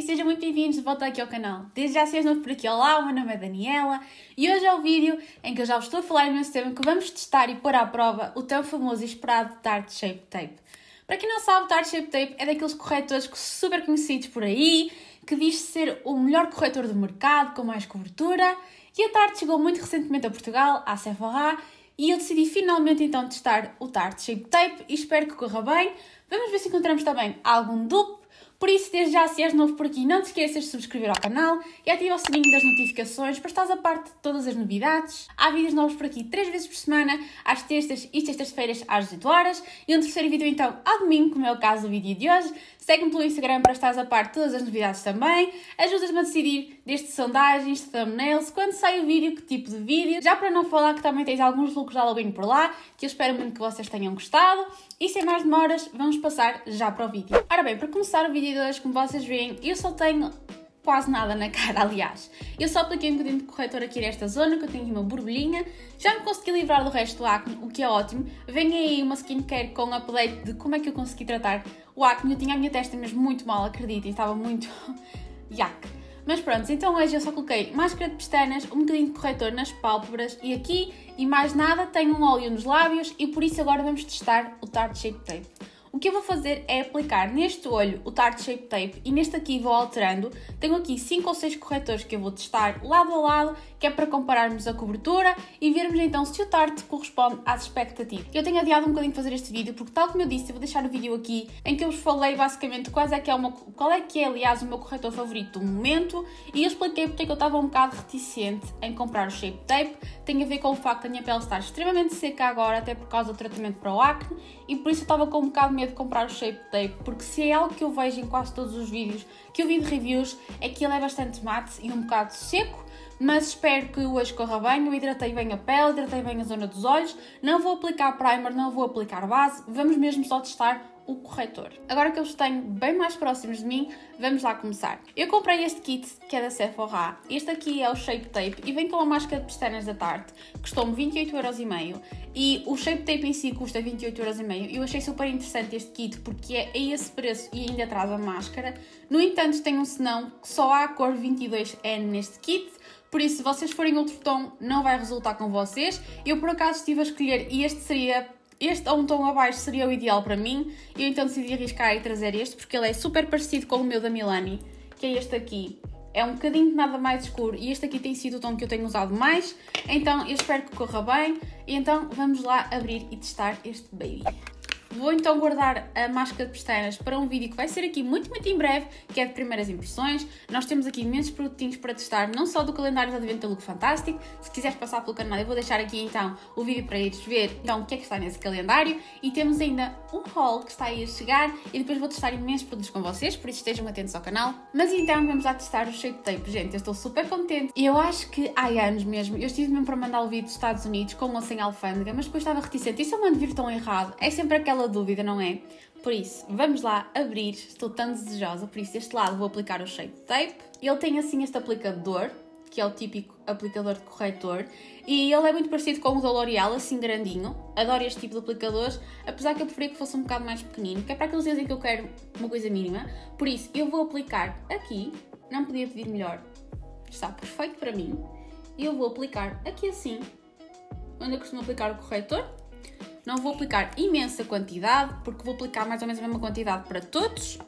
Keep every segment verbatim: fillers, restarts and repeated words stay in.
sejam muito bem-vindos de volta aqui ao canal. Desde já, se és novo por aqui, olá, o meu nome é Daniela e hoje é o vídeo em que eu já vos estou a falar imenso tempo que vamos testar e pôr à prova o tão famoso e esperado Tarte Shape Tape. Para quem não sabe, o Tarte Shape Tape é daqueles corretores super conhecidos por aí, que diz-se ser o melhor corretor do mercado, com mais cobertura, e a Tarte chegou muito recentemente a Portugal, à Sephora, e eu decidi finalmente então testar o Tarte Shape Tape e espero que corra bem. Vamos ver se encontramos também algum dupe. Por isso, desde já, se és novo por aqui, não te esqueças de subscrever ao canal e ativar o sininho das notificações para estares a parte de todas as novidades. Há vídeos novos por aqui três vezes por semana, às terças e sextas-feiras às dezoito horas e um terceiro vídeo então ao domingo, como é o caso do vídeo de hoje. Segue-me pelo Instagram para estares a parte de todas as novidades também. Ajudas-me a decidir desde sondagens, de thumbnails, quando sai o vídeo, que tipo de vídeo. Já para não falar que também tens alguns looks de Halloween por lá, que eu espero muito que vocês tenham gostado. E sem mais demoras, vamos passar já para o vídeo. Ora bem, para começar o vídeo de hoje, como vocês veem, eu só tenho quase nada na cara, aliás. Eu só apliquei um bocadinho de corretor aqui nesta zona, que eu tenho aqui uma borbulhinha. Já me consegui livrar do resto do acne, o que é ótimo. Vem aí uma skincare com um update de como é que eu consegui tratar o acne. Eu tinha a minha testa mesmo muito mal, acreditem, estava muito yuck. Mas pronto, então hoje eu só coloquei máscara de pestanas, um bocadinho de corretor nas pálpebras e aqui, e mais nada, tenho um óleo nos lábios e por isso agora vamos testar o Tarte Shape Tape. O que eu vou fazer é aplicar neste olho o Tarte Shape Tape e neste aqui vou alterando. Tenho aqui cinco ou seis corretores que eu vou testar lado a lado, que é para compararmos a cobertura e vermos então se o Tarte corresponde às expectativas. Eu tenho adiado um bocadinho fazer este vídeo porque, tal como eu disse, eu vou deixar o vídeo aqui em que eu vos falei basicamente quais é que é uma, qual é que é, aliás, o meu corretor favorito do momento e eu expliquei porque é que eu estava um bocado reticente em comprar o Shape Tape. Tem a ver com o facto da minha pele estar extremamente seca agora, até por causa do tratamento para o acne, e por isso eu estava com um bocado de medo de comprar o Shape Tape, porque se é algo que eu vejo em quase todos os vídeos que eu vi de reviews, é que ele é bastante mate e um bocado seco, mas espero que hoje corra bem. Eu hidratei bem a pele, hidratei bem a zona dos olhos, não vou aplicar primer, não vou aplicar base, vamos mesmo só testar o corretor. Agora que eu os tenho bem mais próximos de mim, vamos lá começar. Eu comprei este kit que é da Sephora. Este aqui é o Shape Tape e vem com a máscara de pestanas da Tarte. Custou-me vinte e oito euros e meio e o Shape Tape em si custa vinte e oito euros e meio. Eu achei super interessante este kit porque é a esse preço e ainda traz a máscara. No entanto, tem um senão que só há a cor vinte e dois N neste kit. Por isso, se vocês forem outro tom, não vai resultar com vocês. Eu, por acaso, estive a escolher e este seria... Este ou um tom abaixo seria o ideal para mim. Eu então decidi arriscar e trazer este, porque ele é super parecido com o meu da Milani, que é este aqui. É um bocadinho de nada mais escuro e este aqui tem sido o tom que eu tenho usado mais. Então eu espero que corra bem. E então vamos lá abrir e testar este baby. Vou então guardar a máscara de pestanas para um vídeo que vai ser aqui muito, muito em breve, que é de primeiras impressões. Nós temos aqui imensos produtinhos para testar, não só do calendário de Advento da Look Fantastic. Se quiseres passar pelo canal, eu vou deixar aqui então o vídeo para ires ver então o que é que está nesse calendário. E temos ainda um haul que está aí a chegar e depois vou testar imensos produtos com vocês, por isso estejam atentos ao canal. Mas então vamos lá testar o Shape Tape. Gente, eu estou super contente. Eu acho que há anos mesmo, eu estive mesmo para mandar o vídeo dos Estados Unidos com ou sem alfândega, mas depois estava reticente. E se eu mando vir tão errado? É sempre aquela dúvida, não é? Por isso, vamos lá abrir. Estou tão desejosa. Por isso, deste lado vou aplicar o Shape Tape. Ele tem assim este aplicador, que é o típico aplicador de corretor, e ele é muito parecido com o da L'Oreal, assim grandinho. Adoro este tipo de aplicadores, apesar que eu preferia que fosse um bocado mais pequenino, que é para aqueles dias em que eu quero uma coisa mínima. Por isso, eu vou aplicar aqui. Não podia pedir melhor. Está perfeito para mim. E eu vou aplicar aqui assim, onde eu costumo aplicar o corretor. Não vou aplicar imensa quantidade, porque vou aplicar mais ou menos a mesma quantidade para todos.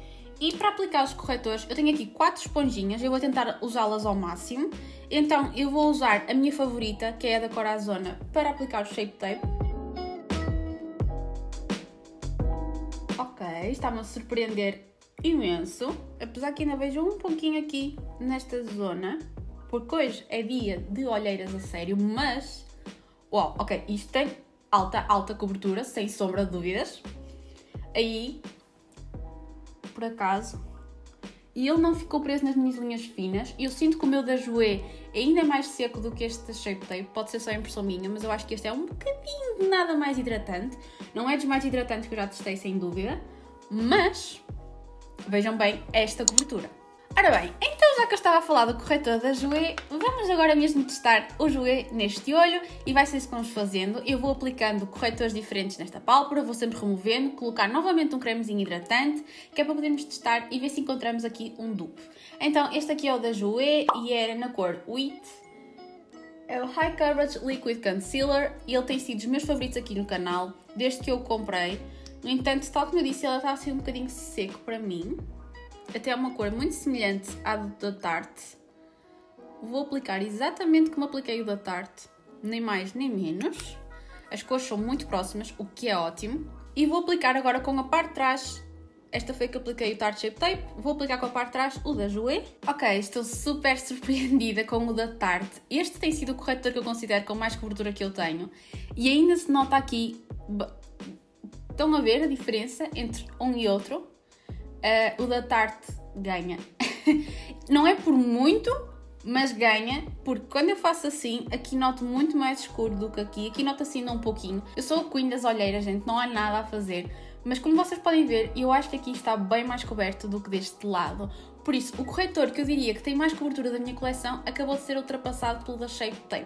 E para aplicar os corretores, eu tenho aqui quatro esponjinhas, eu vou tentar usá-las ao máximo. Então eu vou usar a minha favorita, que é a da Corazona, para aplicar o Shape Tape. Ok, está-me a surpreender imenso, apesar que ainda vejo um pouquinho aqui nesta zona, porque hoje é dia de olheiras a sério, mas... Uau, ok, isto tem... Alta, alta cobertura, sem sombra de dúvidas. Aí, por acaso. E ele não ficou preso nas minhas linhas finas. Eu sinto que o meu da Jouer é ainda mais seco do que este da Shape Tape. Pode ser só impressão minha, mas eu acho que este é um bocadinho de nada mais hidratante. Não é dos mais hidratantes que eu já testei, sem dúvida. Mas, vejam bem esta cobertura. Ora bem, então Então, já que eu estava a falar do corretor da Jouer, vamos agora mesmo testar o Jouer neste olho e vai ser isso que vamos fazendo. Eu vou aplicando corretores diferentes nesta pálpebra, vou sempre removendo, colocar novamente um cremezinho hidratante, que é para podermos testar e ver se encontramos aqui um dupe. Então, este aqui é o da Jouer e era na cor Wheat. É o High Coverage Liquid Concealer e ele tem sido dos meus favoritos aqui no canal, desde que eu o comprei. No entanto, tal como eu disse, ele está assim um bocadinho seco para mim. Até é uma cor muito semelhante à do da Tarte. Vou aplicar exatamente como apliquei o da Tarte, nem mais nem menos. As cores são muito próximas, o que é ótimo. E vou aplicar agora com a parte de trás. Esta foi que apliquei o Tarte Shape Tape. Vou aplicar com a parte de trás o da Jouer. Ok, estou super surpreendida com o da Tarte. Este tem sido o corretor que eu considero com mais cobertura que eu tenho. E ainda se nota aqui... Estão a ver a diferença entre um e outro? Uh, o da Tarte ganha. Não é por muito, mas ganha, porque quando eu faço assim, aqui noto muito mais escuro do que aqui. Aqui noto assim um pouquinho. Eu sou a queen das olheiras, gente, não há nada a fazer. Mas como vocês podem ver, eu acho que aqui está bem mais coberto do que deste lado. Por isso, o corretor que eu diria que tem mais cobertura da minha coleção acabou de ser ultrapassado pelo da Shape Tape.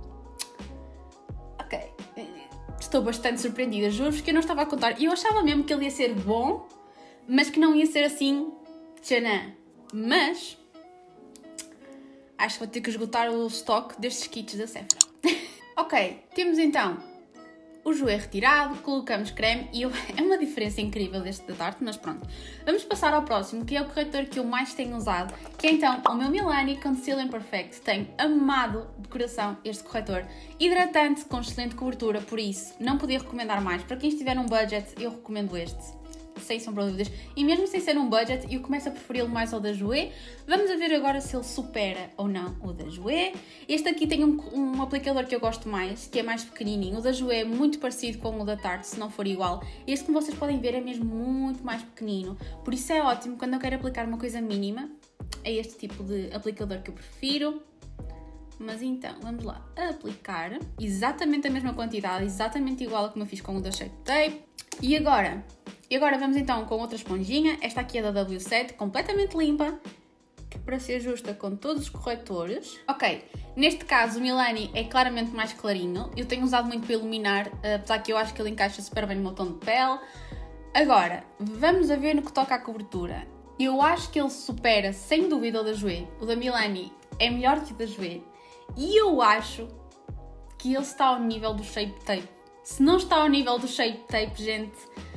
Ok. Estou bastante surpreendida, juro-vos que eu não estava a contar. E eu achava mesmo que ele ia ser bom, mas que não ia ser assim, tchanã. Mas, acho que vou ter que esgotar o estoque destes kits da Sephora. Ok, temos então o Jouer retirado, colocamos creme e eu, é uma diferença incrível deste da Tarte, mas pronto. Vamos passar ao próximo, que é o corretor que eu mais tenho usado, que é então o meu Milani Conceal Perfect. Tenho amado de coração este corretor. Hidratante, com excelente cobertura, por isso não podia recomendar mais. Para quem estiver num budget, eu recomendo este. Sem sombra de dúvidas. E mesmo sem ser um budget, eu começo a preferi-lo mais ao da Jouer. Vamos a ver agora se ele supera ou não o da Jouer. Este aqui tem um, um aplicador que eu gosto mais, que é mais pequenininho. O da Jouer é muito parecido com o da Tarte, se não for igual. Este, como vocês podem ver, é mesmo muito mais pequenino. Por isso é ótimo quando eu quero aplicar uma coisa mínima. É este tipo de aplicador que eu prefiro. Mas então, vamos lá aplicar exatamente a mesma quantidade, exatamente igual a como eu fiz com o da Shape Tape. E agora... E agora vamos então com outra esponjinha. Esta aqui é da W sete, completamente limpa, que para ser justa com todos os corretores. Ok, neste caso o Milani é claramente mais clarinho. Eu tenho usado muito para iluminar, apesar que eu acho que ele encaixa super bem no meu tom de pele. Agora, vamos a ver no que toca à cobertura. Eu acho que ele supera, sem dúvida, o da Jouer. O da Milani é melhor que o da Jouer. E eu acho que ele está ao nível do Shape Tape. Se não está ao nível do Shape Tape, gente...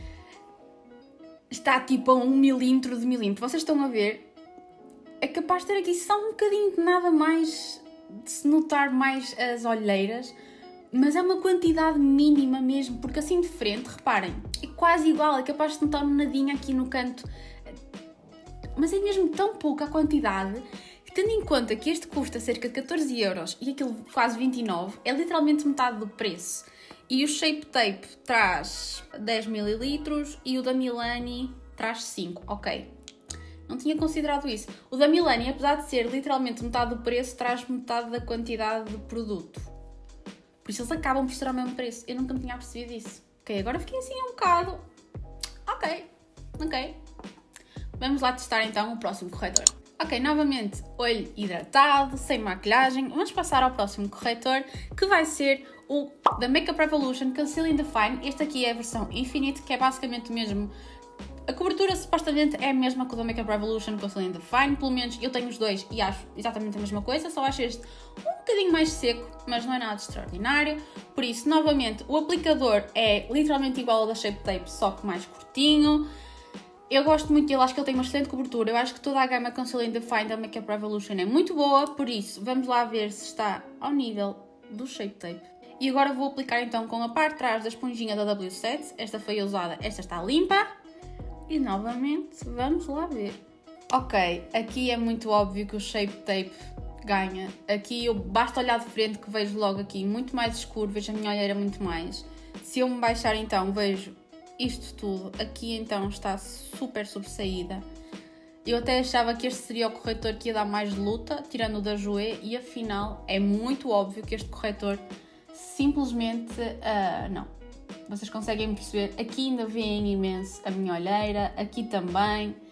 está tipo a um milímetro de milímetro. Vocês estão a ver? É capaz de ter aqui só um bocadinho de nada mais, de se notar mais as olheiras, mas é uma quantidade mínima mesmo, porque assim de frente, reparem, é quase igual, é capaz de notar um nadinho aqui no canto, mas é mesmo tão pouca a quantidade, que tendo em conta que este custa cerca de catorze euros e aquele quase vinte e nove, é literalmente metade do preço. E o Shape Tape traz dez mililitros e o da Milani traz cinco. Ok, não tinha considerado isso. O da Milani, apesar de ser literalmente metade do preço, traz metade da quantidade de produto. Por isso eles acabam por ser ao mesmo preço. Eu nunca me tinha percebido isso. Ok, agora fiquei assim um bocado... Ok, ok. Vamos lá testar então o próximo corretor. Ok, novamente, olho hidratado, sem maquilhagem. Vamos passar ao próximo corretor, que vai ser o da Makeup Revolution Conceal and Define. Este aqui é a versão Infinite, que é basicamente o mesmo. A cobertura supostamente é a mesma que o da Makeup Revolution Conceal and Define. Pelo menos eu tenho os dois e acho exatamente a mesma coisa. Só acho este um bocadinho mais seco, mas não é nada de extraordinário. Por isso, novamente, o aplicador é literalmente igual ao da Shape Tape, só que mais curtinho. Eu gosto muito dele, acho que ele tem uma excelente cobertura. Eu acho que toda a gama Conceal and Define da Makeup Revolution é muito boa. Por isso, vamos lá ver se está ao nível do Shape Tape. E agora vou aplicar então com a parte de trás da esponjinha da W sete. Esta foi usada, esta está limpa. E novamente, vamos lá ver. Ok, aqui é muito óbvio que o Shape Tape ganha. Aqui eu basta olhar de frente que vejo logo aqui muito mais escuro, vejo a minha olheira muito mais. Se eu me baixar então, vejo isto tudo. Aqui então está super sobressaída. Eu até achava que este seria o corretor que ia dar mais luta, tirando o da Jouer, e afinal é muito óbvio que este corretor simplesmente uh, não. Vocês conseguem perceber, aqui ainda veem imenso a minha olheira, aqui também.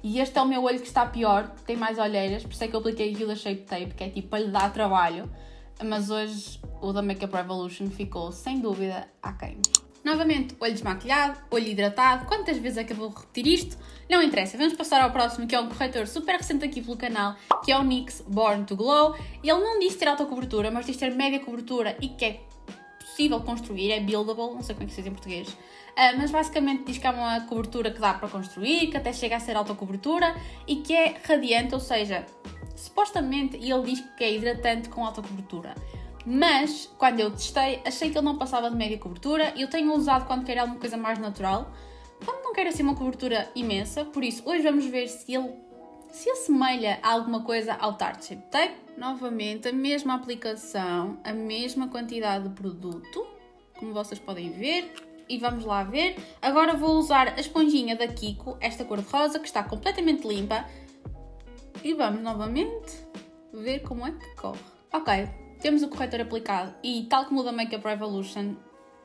E este é o meu olho que está pior, que tem mais olheiras, por isso é que eu apliquei aqui o da Shape Tape, que é tipo para lhe dar trabalho. Mas hoje o da Makeup Revolution ficou, sem dúvida, aquém. Novamente, olho desmaquilhado, olho hidratado. Quantas vezes é que eu vou repetir isto? Não interessa, vamos passar ao próximo, que é um corretor super recente aqui pelo canal, que é o N Y X Born to Glow. Ele não diz ter alta cobertura, mas diz ter média cobertura e que é possível construir, é buildable, não sei como é que se diz em português. Uh, mas basicamente diz que é uma cobertura que dá para construir, que até chega a ser alta cobertura e que é radiante, ou seja, supostamente ele diz que é hidratante com alta cobertura. Mas, quando eu testei, achei que ele não passava de média cobertura. Eu tenho usado quando quero alguma coisa mais natural, quando não quero assim uma cobertura imensa. Por isso, hoje vamos ver se ele se assemelha a alguma coisa ao Tarte Shape Tape. Novamente, a mesma aplicação, a mesma quantidade de produto, como vocês podem ver. E vamos lá ver. Agora vou usar a esponjinha da Kiko, esta cor de rosa, que está completamente limpa. E vamos novamente ver como é que corre. Ok. Temos o corretor aplicado e, tal como o da Makeup Revolution,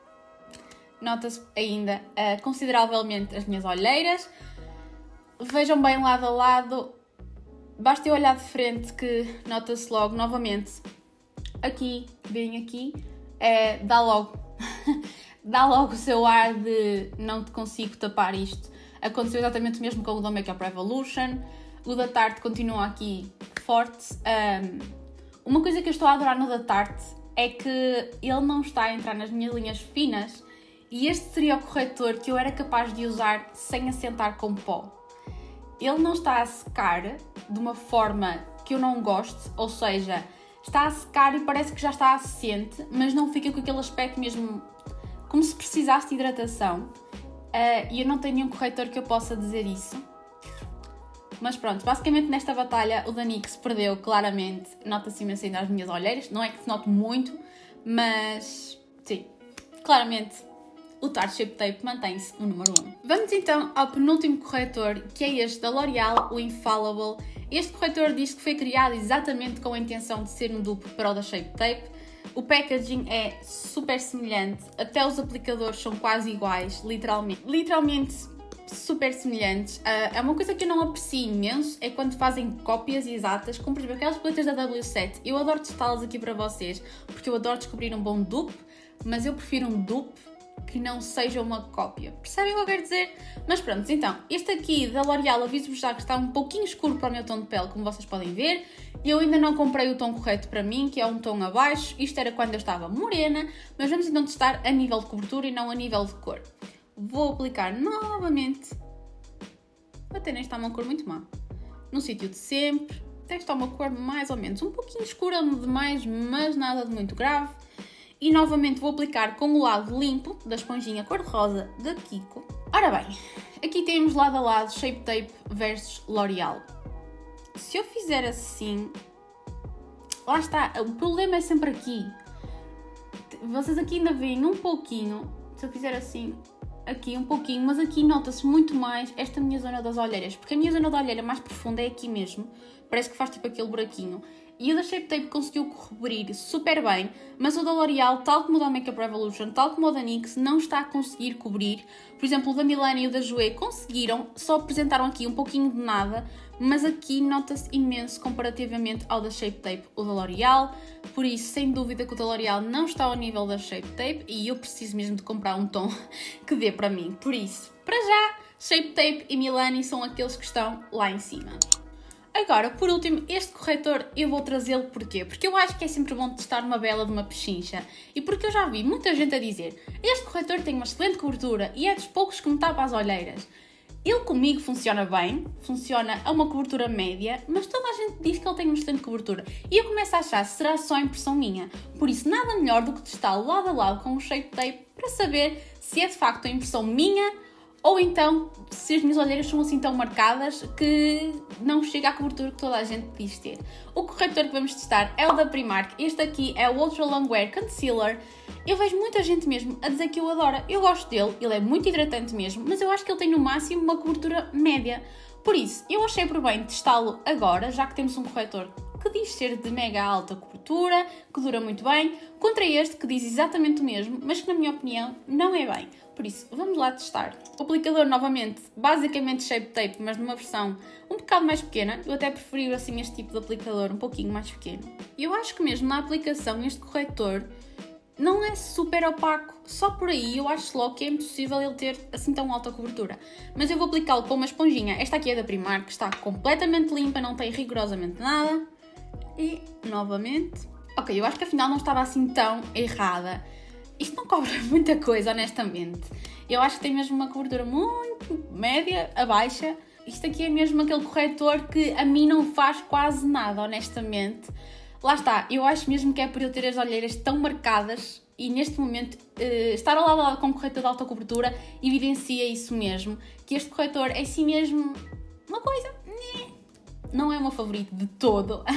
nota-se ainda uh, consideravelmente as minhas olheiras. Vejam bem lado a lado, basta eu olhar de frente que nota-se logo, novamente, aqui, bem aqui, é, dá logo, dá logo o seu ar de não te consigo tapar isto. Aconteceu exatamente o mesmo com o da Makeup Revolution, o da Tarte continua aqui forte. Um, Uma coisa que eu estou a adorar no da Tarte é que ele não está a entrar nas minhas linhas finas e este seria o corretor que eu era capaz de usar sem assentar com pó. Ele não está a secar de uma forma que eu não gosto, ou seja, está a secar e parece que já está assente, mas não fica com aquele aspecto mesmo como se precisasse de hidratação. Uh, e eu não tenho nenhum corretor que eu possa dizer isso. Mas pronto, basicamente nesta batalha o da N Y X perdeu claramente, nota-se imenso ainda as minhas olheiras, não é que se note muito, mas sim, claramente o Tarte Shape Tape mantém-se o número um. Vamos então ao penúltimo corretor, que é este da L'Oréal, o Infallible. Este corretor diz que foi criado exatamente com a intenção de ser um dupe para o da Shape Tape. O packaging é super semelhante, até os aplicadores são quase iguais, literalmente. Literalmente super semelhantes. Uh, é uma coisa que eu não aprecio imenso, é quando fazem cópias exatas, como por exemplo aquelas paletas da W sete. Eu adoro testá-las aqui para vocês, porque eu adoro descobrir um bom dupe, mas eu prefiro um dupe que não seja uma cópia. Percebem o que eu quero dizer? Mas pronto, então, este aqui da L'Oréal, aviso-vos já que está um pouquinho escuro para o meu tom de pele, como vocês podem ver. Eu ainda não comprei o tom correto para mim, que é um tom abaixo. Isto era quando eu estava morena, mas vamos então testar a nível de cobertura e não a nível de cor. Vou aplicar novamente, até nem está uma cor muito má, no sítio de sempre, até está uma cor mais ou menos, um pouquinho escura demais, mas nada de muito grave. E novamente vou aplicar com o lado limpo da esponjinha cor-de-rosa da Kiko. Ora bem, aqui temos lado a lado Shape Tape versus L'Oréal. Se eu fizer assim, lá está, o problema é sempre aqui. Vocês aqui ainda veem um pouquinho, se eu fizer assim, aqui um pouquinho, mas aqui nota-se muito mais esta minha zona das olheiras, porque a minha zona da olheira mais profunda é aqui mesmo, parece que faz tipo aquele buraquinho. E o da Shape Tape conseguiu cobrir super bem, mas o da L'Oréal, tal como o da Makeup Revolution, tal como o da N Y X, não está a conseguir cobrir. Por exemplo, o da Milani e o da Jouer conseguiram, só apresentaram aqui um pouquinho de nada, mas aqui nota-se imenso comparativamente ao da Shape Tape, o da L'Oréal. Por isso, sem dúvida que o da L'Oréal não está ao nível da Shape Tape e eu preciso mesmo de comprar um tom que dê para mim. Por isso, para já, Shape Tape e Milani são aqueles que estão lá em cima. Agora, por último, este corretor eu vou trazê-lo porquê? Porque eu acho que é sempre bom testar uma bela de uma pechincha e porque eu já vi muita gente a dizer este corretor tem uma excelente cobertura e é dos poucos que me tapa as olheiras. Ele comigo funciona bem, funciona a uma cobertura média, mas toda a gente diz que ele tem uma excelente cobertura e eu começo a achar se será só impressão minha. Por isso, nada melhor do que testá-lo lado a lado com o Shape Tape para saber se é de facto a impressão minha ou então se as minhas olheiras são assim tão marcadas que não chega à cobertura que toda a gente diz ter. O corretor que vamos testar é o da Primark. Este aqui é o Ultra Long Wear Concealer. Eu vejo muita gente mesmo a dizer que eu adoro. Eu gosto dele, ele é muito hidratante mesmo, mas eu acho que ele tem no máximo uma cobertura média. Por isso, eu achei por bem testá-lo agora, já que temos um corretor que diz ser de mega alta cobertura, que dura muito bem, contra este que diz exatamente o mesmo, mas que na minha opinião não é bem. por isso vamos lá testar. O aplicador novamente, basicamente Shape Tape, mas numa versão um bocado mais pequena. Eu até preferi assim este tipo de aplicador um pouquinho mais pequeno. E eu acho que mesmo na aplicação este corretor não é super opaco, só por aí eu acho logo que é impossível ele ter assim tão alta cobertura. Mas eu vou aplicá-lo com uma esponjinha, esta aqui é da Primark, que está completamente limpa, não tem rigorosamente nada. E, novamente... Ok, eu acho que afinal não estava assim tão errada. Isto não cobre muita coisa, honestamente. Eu acho que tem mesmo uma cobertura muito média, a baixa. Isto aqui é mesmo aquele corretor que a mim não faz quase nada, honestamente. Lá está, eu acho mesmo que é por eu ter as olheiras tão marcadas e neste momento uh, estar ao lado a lado com um corretor de alta cobertura evidencia isso mesmo, que este corretor é assim mesmo uma coisa, não é o meu favorito de todo. uh,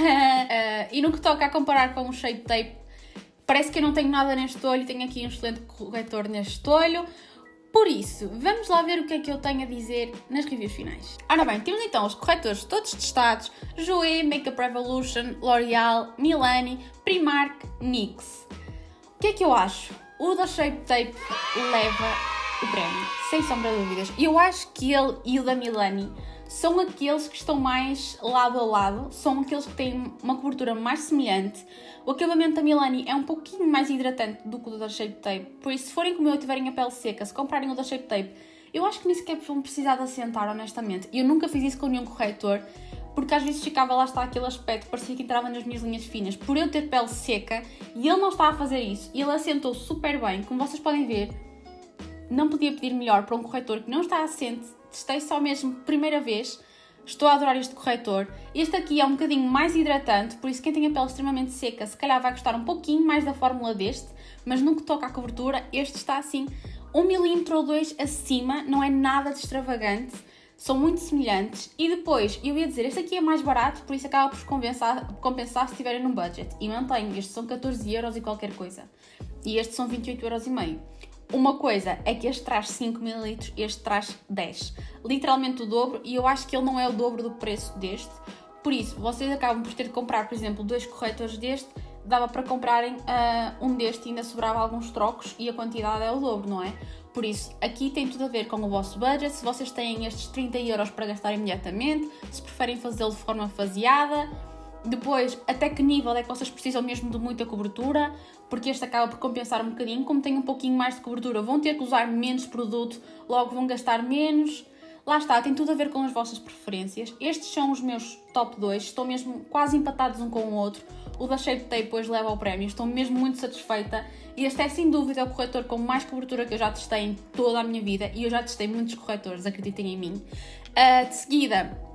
e no que toca a comparar com o Shape Tape, parece que eu não tenho nada neste olho, tenho aqui um excelente corretor neste olho. Por isso, vamos lá ver o que é que eu tenho a dizer nas reviews finais. Ora bem, temos então os corretores todos testados: Jouer, Makeup Revolution, L'Oreal, Milani, Primark, N Y X. O que é que eu acho? O da Shape Tape leva o prémio, sem sombra de dúvidas. Eu acho que ele e o da Milani são aqueles que estão mais lado a lado, são aqueles que têm uma cobertura mais semelhante. O acabamento da Milani é um pouquinho mais hidratante do que o da Shape Tape, por isso se forem como eu e tiverem a pele seca, se comprarem o da Shape Tape, eu acho que nem sequer vão precisar de assentar, honestamente. Eu nunca fiz isso com nenhum corretor, porque às vezes ficava lá está aquele aspecto, parecia que entrava nas minhas linhas finas, por eu ter pele seca, e ele não estava a fazer isso, e ele assentou super bem, como vocês podem ver. Não podia pedir melhor para um corretor que não está assente. Testei só mesmo primeira vez. Estou a adorar este corretor. Este aqui é um bocadinho mais hidratante, por isso quem tem a pele extremamente seca, se calhar vai gostar um pouquinho mais da fórmula deste, mas no que toca à cobertura, este está assim um milímetro ou dois acima, não é nada de extravagante, são muito semelhantes. E depois, eu ia dizer, este aqui é mais barato, por isso acaba por compensar, compensar se estiverem no budget. E mantenho, estes são catorze euros e qualquer coisa. E estes são vinte e oito euros e meio. Uma coisa é que este traz cinco mililitros, este traz dez. Literalmente o dobro, e eu acho que ele não é o dobro do preço deste. Por isso, vocês acabam por ter de comprar, por exemplo, dois corretores deste, dava para comprarem uh, um deste e ainda sobrava alguns trocos e a quantidade é o dobro, não é? Por isso, aqui tem tudo a ver com o vosso budget, se vocês têm estes trinta euros para gastar imediatamente, se preferem fazê-lo de forma faseada. Depois, até que nível é que vocês precisam mesmo de muita cobertura, porque este acaba por compensar um bocadinho. Como tem um pouquinho mais de cobertura, vão ter que usar menos produto, logo vão gastar menos. Lá está, tem tudo a ver com as vossas preferências. Estes são os meus top dois, estão mesmo quase empatados um com o outro. O da Shape Tape depois leva ao prémio, estou mesmo muito satisfeita. E este é sem dúvida o corretor com mais cobertura que eu já testei em toda a minha vida, e eu já testei muitos corretores, acreditem em mim. Uh, de seguida,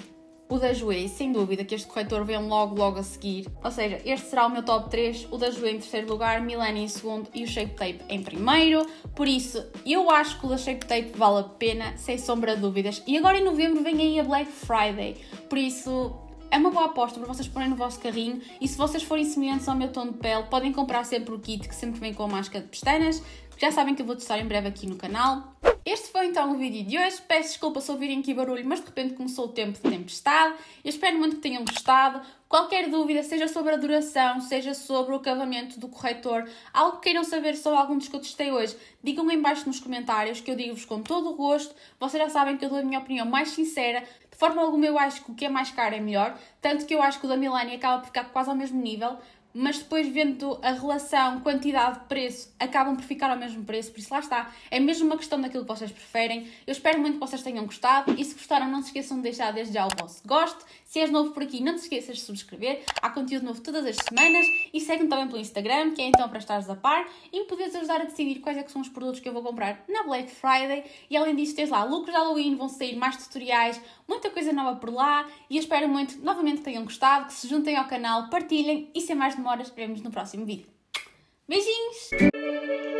o da Jouer, sem dúvida que este corretor vem logo logo a seguir. Ou seja, este será o meu top três, o da Jouer em terceiro lugar, Milani em segundo e o Shape Tape em primeiro. Por isso, eu acho que o da Shape Tape vale a pena, sem sombra de dúvidas. E agora em novembro vem aí a Black Friday, por isso é uma boa aposta para vocês porem no vosso carrinho. E se vocês forem semelhantes ao meu tom de pele, podem comprar sempre o kit que sempre vem com a máscara de pestanas, que já sabem que eu vou testar em breve aqui no canal. Este foi então o vídeo de hoje. Peço desculpa se ouvirem aqui barulho, mas de repente começou o tempo de tempestade. Eu espero muito que tenham gostado. Qualquer dúvida, seja sobre a duração, seja sobre o acabamento do corretor, algo que queiram saber sobre algum dos que eu testei hoje, digam em baixo nos comentários, que eu digo-vos com todo o gosto. Vocês já sabem que eu dou a minha opinião mais sincera. De forma alguma eu acho que o que é mais caro é melhor, tanto que eu acho que o da Milani acaba por ficar quase ao mesmo nível, mas depois vendo a relação quantidade-preço, acabam por ficar ao mesmo preço, por isso lá está, é mesmo uma questão daquilo que vocês preferem. Eu espero muito que vocês tenham gostado, e se gostaram não se esqueçam de deixar desde já o vosso gosto. Se és novo por aqui, não te esqueças de subscrever, há conteúdo novo todas as semanas, e segue-me também pelo Instagram, que é então para estares a par, e me poderes ajudar a decidir quais é que são os produtos que eu vou comprar na Black Friday. E além disso, tens lá lucros de Halloween, vão sair mais tutoriais, muita coisa nova por lá, e eu espero muito, novamente, que tenham gostado, que se juntem ao canal, partilhem, e sem mais demoras, veremos no próximo vídeo. Beijinhos!